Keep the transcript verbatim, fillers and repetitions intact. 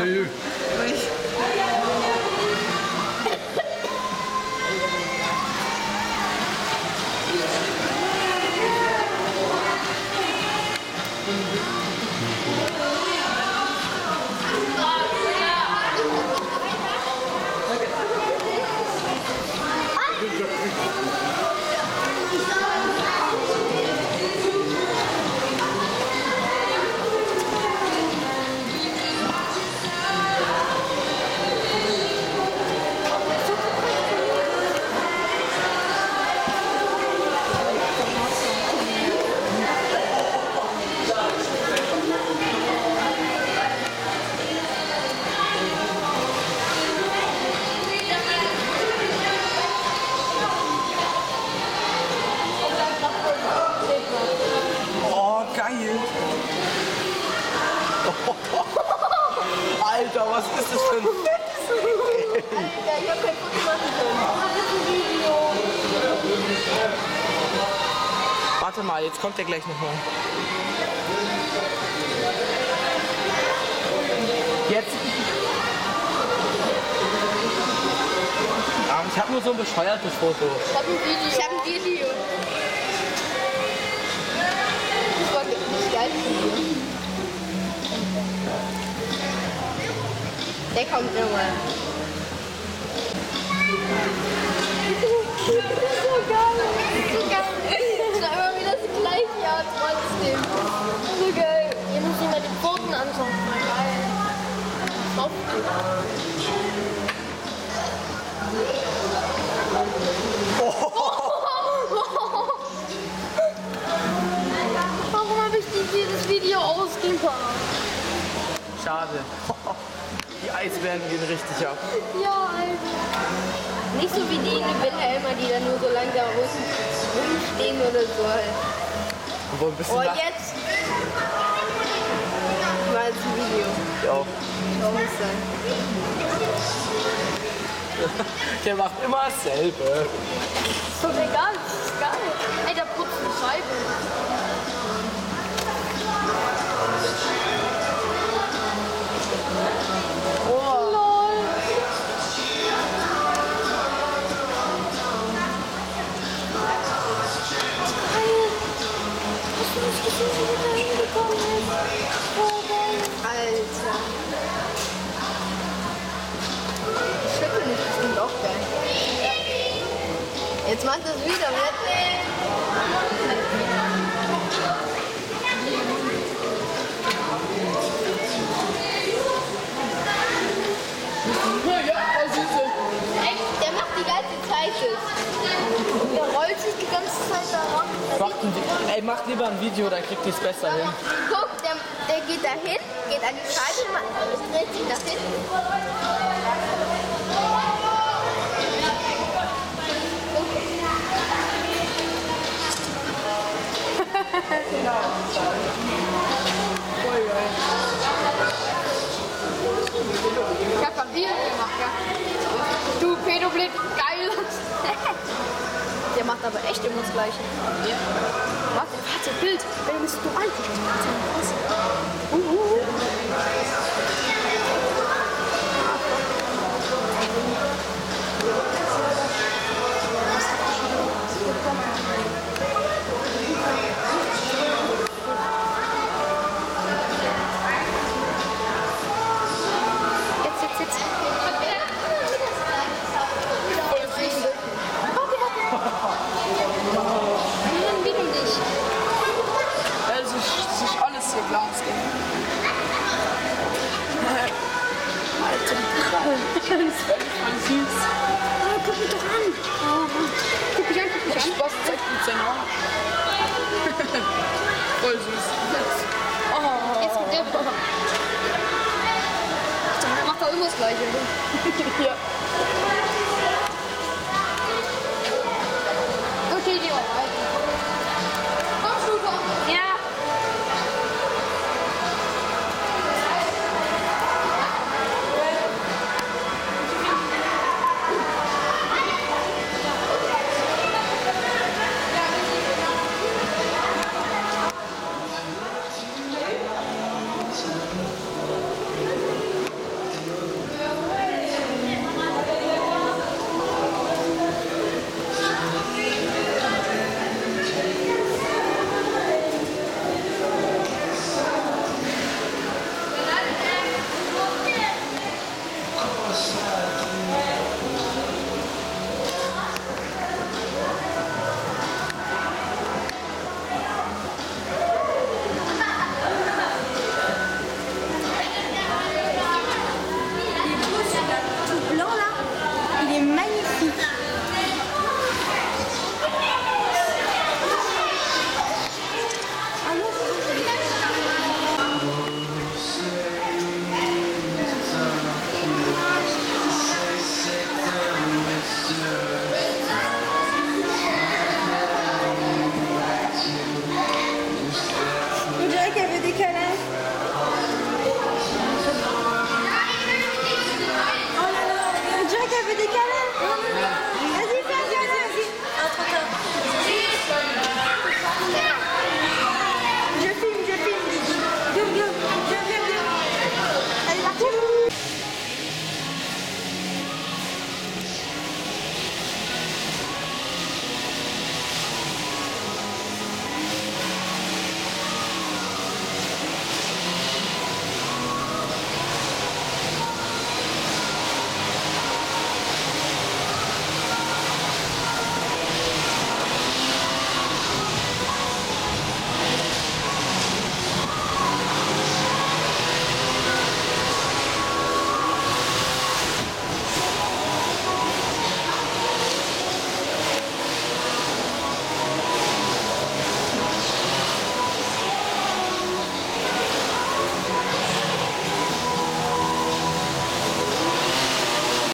Nö. Alter, was ist das für ein Fest? Alter, ich hab kein Foto machen können. Das ist ein Video. Warte mal, jetzt kommt der gleich nochmal. Jetzt. Ah, ich habe nur so ein bescheuertes Foto. Ich hab ein Video. Ich hab ein Video. Das war nicht geil. Der kommt nochmal. Das ist so geil. Das ist so geil. Das ist immer wieder das gleiche Jahr trotzdem. So geil. Ihr müsst euch mal die Pfoten anschauen. Mal geil. Auf. Warum habe ich dieses Video ausgemacht? Schade. Die Eisbären gehen richtig ab. Ja, Alter. Nicht so wie die in Wilhelma, die da nur so langsam rumstehen oder so halt. Wo ein bisschen Oh, nach- jetzt! War jetzt ein Video. Ja. Schau muss sein. Der macht immer dasselbe. Ist doch egal, das ist geil. Ey, da putzt eine Scheibe. Oh. Lol. Geil. Hast du nicht gesehen, wie der da hingekommen ist? Oh, geil. Alter. Schüttel nicht, das klingt auch geil. Jetzt macht das wieder mit. Echt, der macht die ganze Zeit das. Der rollt sich die ganze Zeit da ran. Macht ein, Vi- ey, macht lieber ein Video, dann kriegt ihr es besser hin. Guck, der, der geht da hin, geht an die Scheibe, ma- dreht sich nach hinten. Ich hab am Video gemacht, ja. Du Pädoblät, geil. Der macht aber echt immer das Gleiche. Ja. Warte, warte, Bild. Wer bist du eigentlich? Uh, uh, uh. Jetzt, jetzt, jetzt. Nimm wieder dich. Es ist, es ist alles hier Glas. Alter, die Krallen. Das ist wirklich voll süß. Oh, guck mich doch an. Oh, guck mich an, guck mich Der an. Spaß zeigt mit seinen Augen. Voll süß. Oh. Jetzt mit der. Macht er immer das Gleiche. Ja.